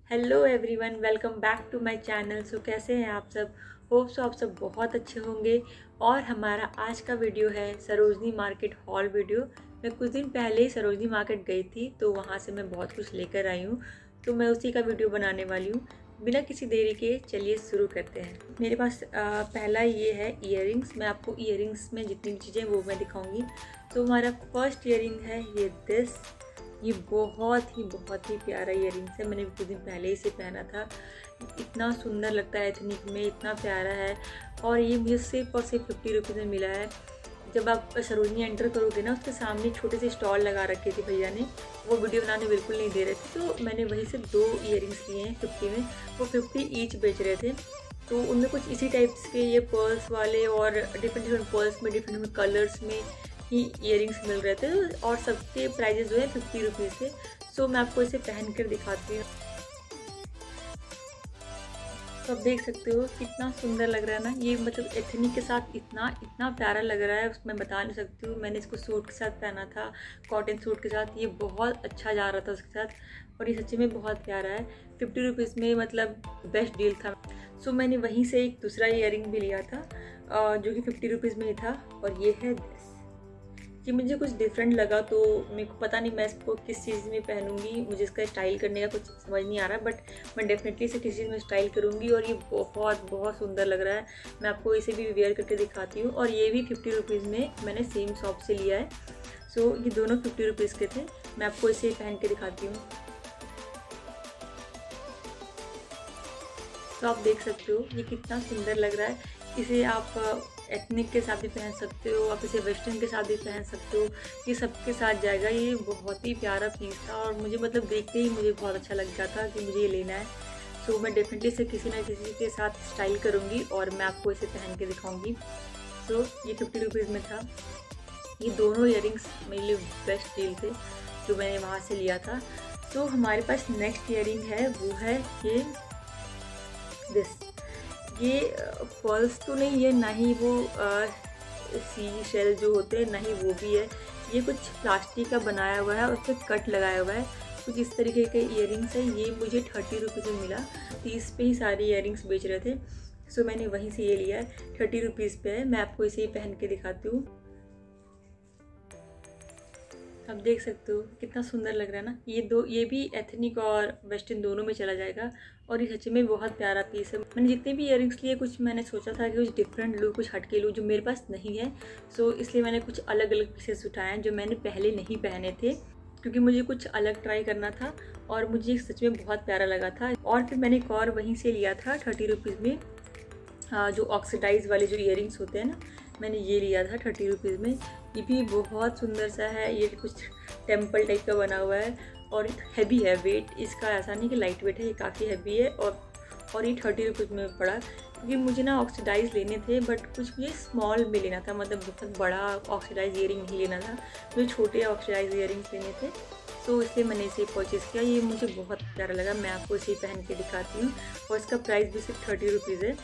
Hello everyone, welcome back to my channel. So कैसे हैं आप सब? होप सो आप सब बहुत अच्छे होंगे। और हमारा आज का वीडियो है सरोजनी मार्केट हॉल वीडियो। मैं कुछ दिन पहले ही सरोजनी मार्केट गई थी, तो वहाँ से मैं बहुत कुछ लेकर आई हूँ, तो मैं उसी का वीडियो बनाने वाली हूँ। बिना किसी देरी के चलिए शुरू करते हैं। मेरे पास पहला ये है इयररिंग्स। मैं आपको इयररिंग्स में जितनी भी चीज़ें वो मैं दिखाऊँगी। तो हमारा फर्स्ट इयररिंग है ये बहुत ही प्यारा इयररिंग्स है। मैंने कुछ दिन पहले ही इसे पहना था। इतना सुंदर लगता है एथनिक में, इतना प्यारा है। और ये मुझे सिर्फ और सिर्फ 50 रुपीज़ में मिला है। जब आप सरोजनी एंटर करोगे ना, उसके सामने छोटे से स्टॉल लगा रखे थे भैया ने, वो वीडियो बनाने बिल्कुल नहीं दे रहे थे, तो मैंने वहीं से 2 इयररिंग्स लिए हैं 50 में। वो 50 ईच बेच रहे थे, तो उनमें कुछ इसी टाइप्स के ये पर्ल्स वाले और डिफरेंट पर्ल्स में डिफरेंट कलर्स में ही इयररिंग्स मिल रहे थे, और सबके प्राइजेस जो है 50 रुपीज़ थे। सो मैं आपको इसे पहन कर दिखाती हूँ। तो आप देख सकते हो कितना सुंदर लग रहा है ना। ये मतलब एथनिक के साथ इतना प्यारा लग रहा है, मैं बता नहीं सकती हूँ। मैंने इसको सूट के साथ पहना था, कॉटन सूट के साथ। ये बहुत अच्छा जा रहा था उसके साथ, और ये सच्ची में बहुत प्यारा है। 50 रुपीज़ में मतलब बेस्ट डील था। सो मैंने वहीं से एक दूसरा इयररिंग भी लिया था, जो कि 50 रुपीज़ में ही था, और ये है कि मुझे कुछ डिफरेंट लगा, तो मेरे को पता नहीं मैं इसको किस चीज़ में पहनूंगी। मुझे इसका स्टाइल करने का कुछ समझ नहीं आ रहा, बट मैं डेफिनेटली इसे किसी चीज़ में स्टाइल करूंगी। और ये बहुत सुंदर लग रहा है। मैं आपको इसे भी वेयर करके दिखाती हूँ। और ये भी 50 रुपीज़ में मैंने सेम शॉप से लिया है। सो ये दोनों 50 रुपीज़ के थे। मैं आपको इसे पहन के दिखाती हूँ। तो आप देख सकते हो ये कितना सुंदर लग रहा है। इसे आप एथनिक के साथ भी पहन सकते हो, आप इसे वेस्टर्न के साथ भी पहन सकते हो। ये सबके साथ जाएगा। ये बहुत ही प्यारा पीस था, और मुझे मतलब देखते ही मुझे बहुत अच्छा लग गया था कि मुझे ये लेना है। सो मैं डेफिनेटली इसे किसी ना किसी के साथ स्टाइल करूँगी, और मैं आपको इसे पहन के दिखाऊँगी। सो ये 50 रुपीज़ में था। ये दोनों इयररिंग्स मेरे लिए बेस्ट डील थे जो मैंने वहाँ से लिया था। सो हमारे पास नेक्स्ट इयररिंग है, वो है ये पर्ल्स तो नहीं है, ना ही वो सी शेल जो होते हैं, ना ही वो भी है। ये कुछ प्लास्टिक का बनाया हुआ है, उस पर कट लगाया हुआ है। कुछ इस तरीके के इयररिंग्स है। ये मुझे 30 रुपीज़ में मिला। 30 पे ही सारे इयररिंग्स बेच रहे थे, सो मैंने वहीं से ये लिया है। 30 रुपीज़ पे है। मैं आपको इसे ही पहन के दिखाती हूँ। आप देख सकते हो कितना सुंदर लग रहा है ना। ये भी एथनिक और वेस्टर्न दोनों में चला जाएगा, और ये सच में बहुत प्यारा पीस है। मैंने जितने भी इयररिंग्स लिए, कुछ मैंने सोचा था कि कुछ डिफरेंट लूँ, कुछ हटके लूँ, जो मेरे पास नहीं है। सो इसलिए मैंने कुछ अलग अलग पीसेस उठाए हैं जो मैंने पहले नहीं पहने थे, क्योंकि मुझे कुछ अलग ट्राई करना था, और मुझे सच में बहुत प्यारा लगा था। और फिर मैंने एक और वहीं से लिया था 30 रुपीज़ में, जो ऑक्सीडाइज वाले जो इयररिंग्स होते हैं ना, मैंने ये लिया था 30 रुपीज़ में। ये भी बहुत सुंदर सा है। ये कुछ टेम्पल टाइप का बना हुआ है, और हैवी है। वेट इसका ऐसा नहीं कि लाइट वेट है, ये काफ़ी हैवी है। और ये 30 रुपीज़ में पड़ा, क्योंकि मुझे ना ऑक्सीडाइज लेने थे, बट कुछ मुझे स्मॉल में लेना था, मतलब बहुत बड़ा ऑक्सीडाइज इयररिंग नहीं लेना था, मुझे छोटे ऑक्सीडाइज इयररिंग्स लेने थे। तो इसलिए मैंने इसे परचेज़ किया। ये मुझे बहुत प्यारा लगा। मैं आपको इसे पहन के दिखाती हूँ, और इसका प्राइस भी सिर्फ 30 रुपीज़ है।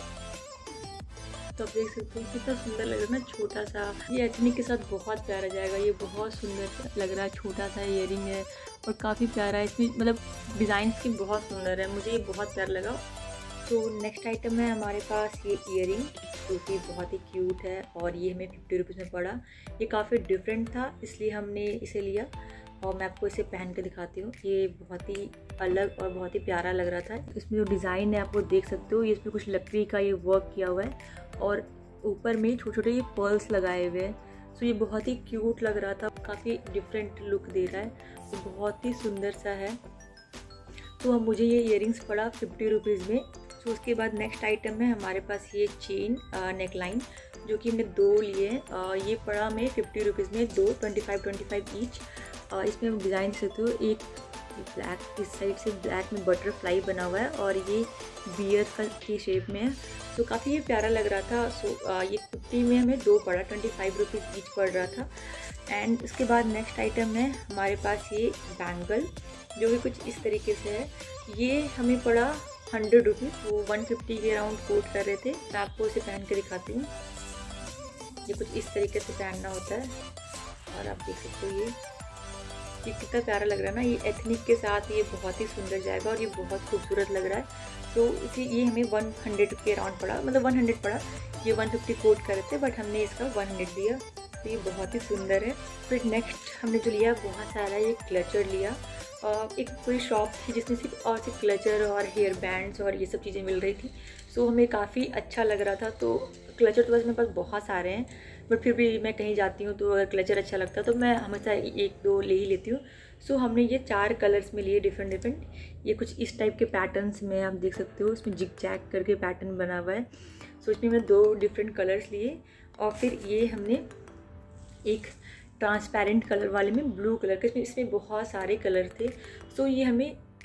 तो आप देख सकते हो कितना सुंदर लग रहा है ना, छोटा सा। ये एथनिक के साथ बहुत प्यारा जाएगा। ये बहुत सुंदर लग रहा है, छोटा सा इयररिंग है, और काफ़ी प्यारा है। इसमें मतलब डिज़ाइन की बहुत सुंदर है, मुझे ये बहुत प्यारा लगा। तो नेक्स्ट आइटम है हमारे पास ये इयररिंग, जो कि बहुत ही क्यूट है, और ये हमें 50 रुपीज़ में पड़ा। ये काफ़ी डिफरेंट था, इसलिए हमने इसे लिया, और मैं आपको इसे पहन के दिखाती हूँ। ये बहुत ही अलग और बहुत ही प्यारा लग रहा था। इसमें जो डिज़ाइन है आप वो देख सकते हो। ये इसमें कुछ लकड़ी का ये वर्क किया हुआ है, और ऊपर में छोटे छोटे ये पर्ल्स लगाए हुए हैं। सो ये बहुत ही क्यूट लग रहा था, काफ़ी डिफरेंट लुक दे रहा है, तो बहुत ही सुंदर सा है। तो अब मुझे ये इयररिंग्स पड़ा 50 रुपीज़ में। सो उसके बाद नेक्स्ट आइटम है हमारे पास ये चेन नेक लाइन, जो कि हमने 2 लिए हैं। ये पड़ा हमें 50 रुपीज़ में, 2 25 ईच। इसमें हम डिज़ाइन सकते हो। एक ब्लैक, इस साइड से ब्लैक में बटरफ्लाई बना हुआ है, और ये बियर की शेप में है। तो काफ़ी ये प्यारा लग रहा था। सो ये 50 में हमें 2 पड़ा, 25 रुपीज़ ईच पड़ रहा था। एंड उसके बाद नेक्स्ट आइटम है हमारे पास ये बैंगल, जो कि कुछ इस तरीके से है। ये हमें पड़ा 100 रुपीज़। वो 150 के अराउंड कोट कर रहे थे। मैं आपको इसे पहन के दिखाती हूँ। ये कुछ इस तरीके से पहनना होता है, और आप देख सकते हो ये कितना प्यारा लग रहा है ना, ये एथनिक के साथ ये बहुत ही सुंदर जाएगा और ये बहुत खूबसूरत लग रहा है। तो इसी ये हमें 100 के अराउंड पड़ा, मतलब 100 पड़ा। ये 150 कोट कर रहे थे बट हमने इसका 100 लिया, तो ये बहुत ही सुंदर है। फिर नेक्स्ट हमने जो लिया बहुत सारा ये क्लचर लिया। एक पूरी शॉप थी जिसमें सिर्फ क्लचर और हेयर बैंड्स और ये सब चीज़ें मिल रही थी। सो हमें काफ़ी अच्छा लग रहा था। तो क्लचर तो बस मेरे पास बहुत सारे हैं, बट फिर भी मैं कहीं जाती हूँ तो अगर क्लचर अच्छा लगता है तो मैं हमेशा 1-2 ले ही लेती हूँ। सो हमने ये 4 कलर्स में लिए डिफरेंट। ये कुछ इस टाइप के पैटर्न्स में आप देख सकते हो, इसमें जिग जैग करके पैटर्न बना हुआ है। सो इसमें मैं 2 डिफरेंट कलर्स लिए और फिर ये हमने एक ट्रांसपेरेंट कलर वाले में ब्लू कलर के, इसमें बहुत सारे कलर थे। सो ये हमें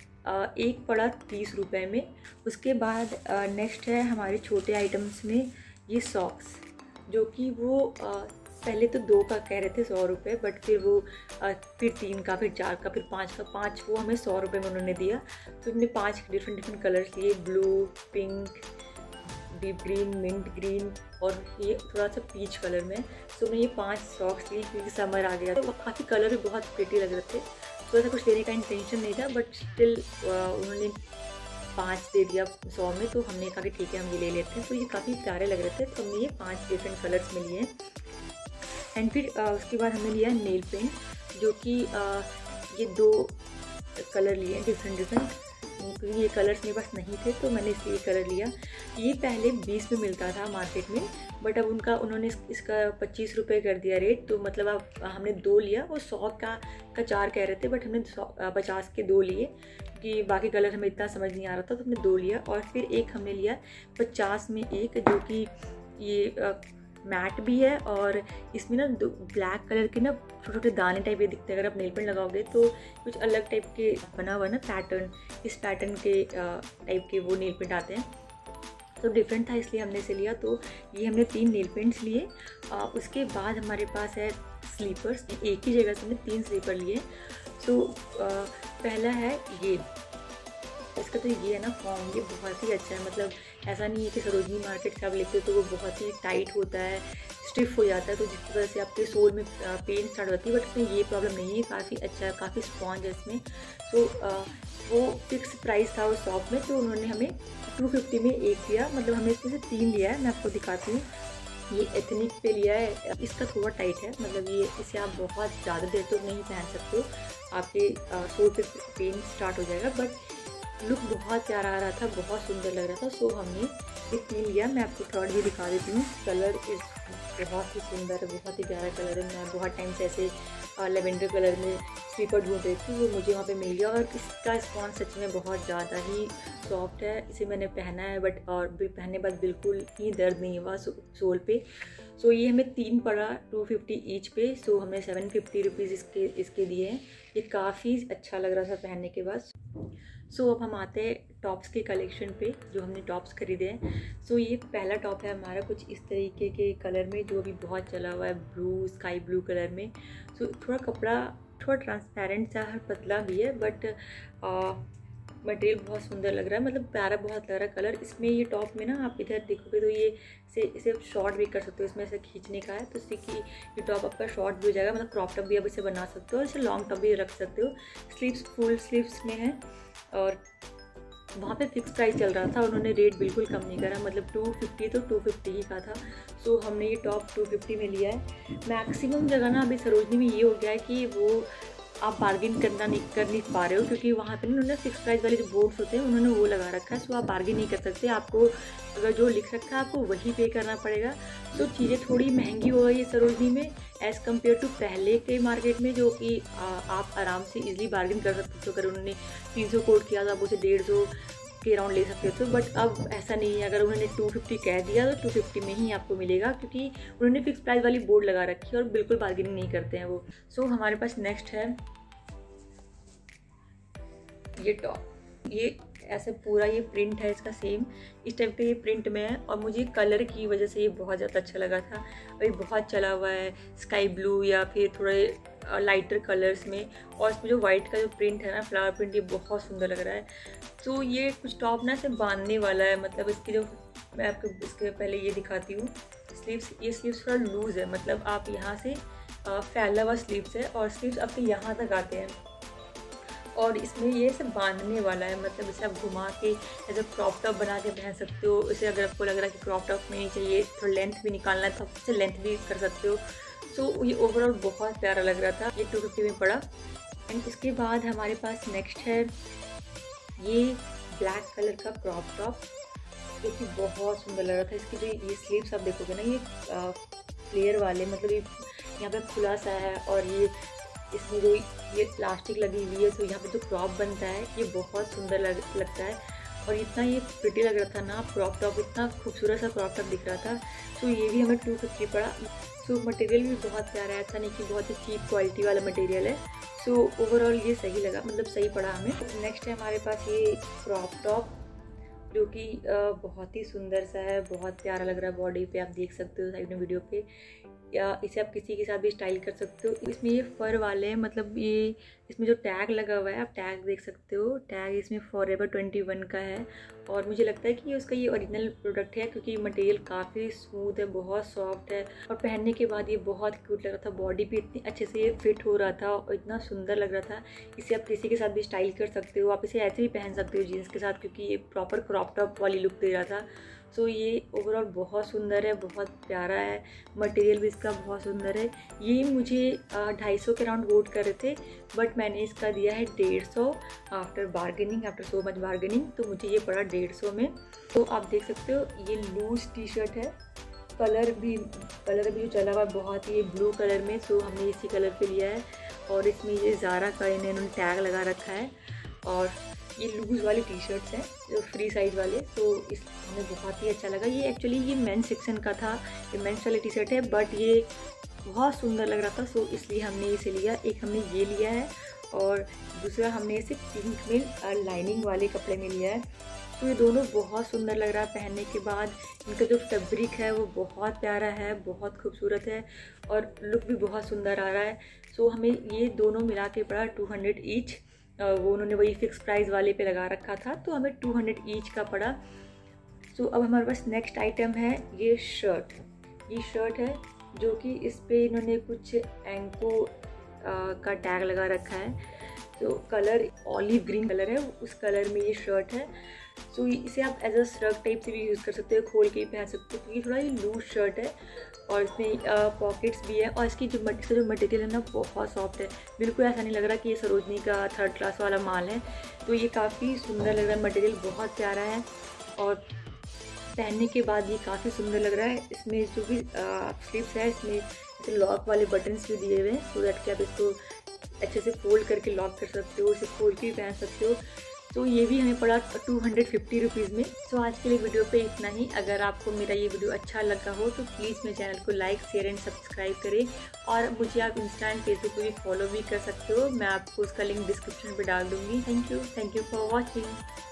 एक पड़ा 30 रुपये में। उसके बाद नेक्स्ट है हमारे छोटे आइटम्स में ये सॉक्स, जो कि वो पहले तो 2 का कह रहे थे 100 रुपये, बट फिर वो फिर 3 का, फिर 4 का, फिर 5 का। 5 वो हमें 100 रुपये में उन्होंने दिया। तो हमने 5 डिफरेंट कलर्स लिए, blue, pink, deep green, mint green और ये थोड़ा सा पीच कलर में। तो मैं ये 5 सॉक्स लिए क्योंकि समर आ गया तो काफ़ी कलर भी बहुत प्रिटी लग रहे थे। तो ऐसा कुछ लेने का इंटेंशन नहीं था, बट स्टिल उन्होंने 5 दे दिया 100 में, तो हमने कहा कि ठीक है हम ये ले लेते हैं। तो ये काफ़ी प्यारे लग रहे थे, तो हमने ये 5 डिफरेंट कलर्स में लिए। एंड फिर उसके बाद हमने लिया नेल पेंट, जो कि ये 2 कलर लिए डिफरेंट, क्योंकि ये कलर्स मेरे पास नहीं थे तो मैंने इसलिए कलर लिया। ये पहले 20 में मिलता था मार्केट में, बट अब उन्होंने इसका 25 रुपये कर दिया रेट। तो मतलब अब हमने 2 लिया, वो 100 का 4 कह रहे थे, बट हमने 50 के 2 लिए क्योंकि बाकी कलर हमें इतना समझ नहीं आ रहा था, तो हमने 2 लिया। और फिर एक हमने लिया 50 में एक, जो कि ये मैट भी है और इसमें ना ब्लैक कलर के ना छोटे छोटे दाने टाइप के दिखते हैं। अगर आप नेल पेंट लगाओगे तो कुछ अलग टाइप के बना हुआ ना पैटर्न, इस पैटर्न के टाइप के वो नेल पेंट आते हैं। तो डिफरेंट था इसलिए हमने इसे लिया। तो ये हमने 3 नेल पेंट्स लिए। उसके बाद हमारे पास है स्लीपर्स, एक ही जगह से हमने 3 स्लीपर लिए। तो पहला है ये, इसका तो ये है ना फॉर्म, ये बहुत ही अच्छा है। मतलब ऐसा नहीं है कि सरोजनी मार्केट से आप लेते हो तो वो बहुत ही टाइट होता है, स्टिफ हो जाता है, तो जिसकी वजह से आपके सोल में पेन स्टार्ट होती है। बट इसमें ये प्रॉब्लम नहीं है, काफ़ी अच्छा है, काफ़ी स्पॉन्ज है इसमें। तो वो फिक्स प्राइस था उस शॉप में, तो उन्होंने हमें 250 में एक दिया। मतलब हमने इसमें से 3 लिया है, मैं आपको दिखाती हूँ। ये एथनिक पे लिया है, इसका थोड़ा टाइट है, मतलब ये इसे आप बहुत ज़्यादा देर तक नहीं पहन सकते हो, आपके सोल पे पेन स्टार्ट हो जाएगा। बट लुक बहुत प्यारा आ रहा था, बहुत सुंदर लग रहा था। सो हमने ये 3 लिया। मैं आपको थर्ड भी दिखा देती हूँ। कलर इस बहुत ही सुंदर है, बहुत ही प्यारा कलर है। मैं बहुत टाइम से ऐसे लेवेंडर कलर में स्लीपर ढूंढ रही थी, वो मुझे वहाँ पे मिल गया। और इसका स्पॉन्ज सच में बहुत ज़्यादा ही सॉफ्ट है। इसे मैंने पहना है, बट और पहनने बाद बिल्कुल ही दर्द नहीं हुआ सोल पे। सो ये हमें 3 पड़ा 250 ईच पे। सो हमें 750 रुपीज़ इसके दिए हैं। ये काफ़ी अच्छा लग रहा था पहनने के बाद। सो अब हम आते हैं टॉप्स के कलेक्शन पे, जो हमने टॉप्स खरीदे हैं। सो ये पहला टॉप है हमारा कुछ इस तरीके के कलर में, जो अभी बहुत चला हुआ है, ब्लू, स्काई ब्लू कलर में। सो थोड़ा कपड़ा थोड़ा ट्रांसपेरेंट सा है, पतला भी है, बट मटेरियल बहुत सुंदर लग रहा है, मतलब प्यारा बहुत लग रहा है कलर। इसमें ये टॉप में ना आप इधर देखोगे तो ये इसे शॉर्ट भी कर सकते हो, इसमें ऐसे खींचने का है, तो इससे कि ये टॉप आपका शॉर्ट भी हो जाएगा, मतलब क्रॉप टॉप भी आप इसे बना सकते हो, और इसे लॉन्ग टॉप भी रख सकते हो। स्लीव्स फुल स्लीव्स में है और वहाँ पे फिक्स प्राइस चल रहा था, उन्होंने रेट बिल्कुल कम नहीं करा, मतलब 250 तो 250 ही का था। सो हमने ये टॉप 250 में लिया है। मैक्सिमम जगह ना अभी सरोजनी में ये हो गया है कि वो आप बार्गिन कर नहीं पा रहे हो, क्योंकि वहाँ पे ना उन्होंने फिक्स प्राइस वाले जो बोर्ड्स होते हैं उन्होंने वो लगा रखा है। सो आप बार्गिन नहीं कर सकते, आपको अगर जो लिख रखा है आपको वही पे करना पड़ेगा। सो चीज़ें थोड़ी महंगी हो गई है सरोजनी में एज़ कम्पेयर टू पहले के मार्केट में, जो कि आप आराम से इजीली बार्गिन कर सकते हो। अगर उन्होंने 300 कोट किया तो आप उसे 150 के अराउंड ले सकते हो। बट अब ऐसा नहीं है, अगर उन्होंने 250 कह दिया तो 250 में ही आपको मिलेगा, क्योंकि उन्होंने फिक्स प्राइस वाली बोर्ड लगा रखी है और बिल्कुल बार्गेनिंग नहीं करते हैं वो। सो हमारे पास नेक्स्ट है ये टॉप। ये ऐसे पूरा ये प्रिंट है इसका सेम इस टाइप का ये प्रिंट में है, और मुझे कलर की वजह से ये बहुत ज़्यादा अच्छा लगा था। और ये बहुत चला हुआ है स्काई ब्लू या फिर थोड़े लाइटर कलर्स में, और इसमें जो वाइट का जो प्रिंट है ना, फ्लावर प्रिंट, ये बहुत सुंदर लग रहा है। तो ये कुछ टॉप ना से बांधने वाला है, मतलब इसकी जो मैं आपको इसके पहले ये दिखाती हूँ स्लीव्स। ये स्लीव्स थोड़ा लूज़ है, मतलब आप यहाँ से फैला हुआ स्लीव्स है और स्लीव्स आपके यहाँ तक आते हैं और इसमें ये सब बांधने वाला है, मतलब इसे आप घुमा के ऐसे क्रॉप टॉप बना के पहन सकते हो। इसे अगर आपको लग रहा है कि क्रॉप टॉप में नहीं चाहिए, थोड़ा लेंथ भी निकालना है तो आप इसे लेंथ भी कर सकते हो। सो ये ओवरऑल बहुत प्यारा लग रहा था, ये 250 में पड़ा। एंड उसके बाद हमारे पास नेक्स्ट है ये ब्लैक कलर का क्रॉप टॉप, जो कि बहुत सुंदर लग रहा था। इसकी जो ये स्लीव्स आप देखोगे ना, ये फ्लेयर वाले, मतलब ये यहाँ पे खुला सा है और ये इसमें जो ये प्लास्टिक लगी हुई है, तो यहाँ पे जो क्रॉप बनता है ये बहुत सुंदर लगता है। और इतना ये प्रिटी लग रहा था ना क्रॉप टॉप, इतना खूबसूरत सा क्रॉप टॉप दिख रहा था। तो ये भी हमें 250 पड़ा। सो मटेरियल भी बहुत प्यारा है, ऐसा नहीं कि बहुत ही चीप क्वालिटी वाला मटेरियल है। सो ओवरऑल ये सही लगा, मतलब सही पड़ा हमें। नेक्स्ट है हमारे पास ये क्रॉप टॉप, जो कि बहुत ही सुंदर सा है, बहुत प्यारा लग रहा है बॉडी पे, आप देख सकते हो साइड में वीडियो पे। या इसे आप किसी के साथ भी स्टाइल कर सकते हो। इसमें ये फर वाले हैं, मतलब ये इसमें जो टैग लगा हुआ है, आप टैग देख सकते हो, टैग इसमें फॉरएवर 21 का है। और मुझे लगता है कि उसका ये ओरिजिनल प्रोडक्ट है, क्योंकि मटेरियल काफ़ी स्मूथ है, बहुत सॉफ्ट है और पहनने के बाद ये बहुत क्यूट लग रहा था। बॉडी पे इतनी अच्छे से ये फिट हो रहा था और इतना सुंदर लग रहा था। इसे आप किसी के साथ भी स्टाइल कर सकते हो, आप इसे ऐसे भी पहन सकते हो जीन्स के साथ, क्योंकि ये प्रॉपर क्रॉप टॉप वाली लुक दे रहा था। सो ये ओवरऑल बहुत सुंदर है, बहुत प्यारा है, मटेरियल भी इसका बहुत सुंदर है। ये मुझे 250 के अराउंड वोट कर रहे थे, बट मैंने इसका दिया है 150 after bargaining, after so much bargaining, तो मुझे ये पड़ा 150 में। तो आप देख सकते हो ये लूज टी शर्ट है, कलर भी जो चला हुआ है बहुत ही ब्लू कलर में, सो हमने इसी कलर पे लिया है। और इसमें ये ज़ारा का इन्होंने टैग लगा रखा है। और ये लूज़ वाली टी शर्ट्स हैं जो फ्री साइज वाले, तो इस हमें बहुत ही अच्छा लगा। ये एक्चुअली ये मेंस सेक्शन का था, ये मेंस वाली टी शर्ट है, बट ये बहुत सुंदर लग रहा था, सो इसलिए हमने इसे लिया। एक हमने ये लिया है और दूसरा हमने इसे पिंक में लाइनिंग वाले कपड़े में लिया है। तो ये दोनों बहुत सुंदर लग रहा है पहनने के बाद। इनका जो फैब्रिक है वो बहुत प्यारा है, बहुत खूबसूरत है और लुक भी बहुत सुंदर आ रहा है। सो हमें ये दोनों मिला के पड़ा 200 ईच। वो उन्होंने वही फिक्स प्राइस वाले पे लगा रखा था, तो हमें 200 ईच का पड़ा। सो अब हमारे पास नेक्स्ट आइटम है ये शर्ट। ये शर्ट है जो कि इस पे इन्होंने कुछ एंको का टैग लगा रखा है। तो कलर ऑलिव ग्रीन कलर है, उस कलर में ये शर्ट है। सो इसे आप एज अ श्रग टाइप से भी यूज़ कर सकते हो, खोल के भी पहन सकते हो, क्योंकि थोड़ा ये लूज शर्ट है और इसमें पॉकेट्स भी है। और इसका जो मटेरियल है ना बहुत सॉफ्ट है, बिल्कुल ऐसा नहीं लग रहा कि ये सरोजनी का 3rd क्लास वाला माल है। तो ये काफ़ी सुंदर लग रहा है, मटेरियल बहुत प्यारा है और पहनने के बाद ये काफ़ी सुंदर लग रहा है। इसमें जो भी स्लीव्स है, इसमें जैसे लॉक वाले बटन्स भी दिए हुए हैं, सो दैट कि आप इसको अच्छे से फोल्ड करके लॉक कर सकते हो, इसे खोल के भी पहन सकते हो। तो ये भी हमें पड़ा 250 रुपीज़ में। सो आज के लिए वीडियो पे इतना ही। अगर आपको मेरा ये वीडियो अच्छा लगा हो तो प्लीज़ मेरे चैनल को लाइक, शेयर एंड सब्सक्राइब करें। और मुझे आप इंस्टा एंड फेसबुक पे भी फॉलो भी कर सकते हो, मैं आपको उसका लिंक डिस्क्रिप्शन में डाल दूँगी। Thank you for watching.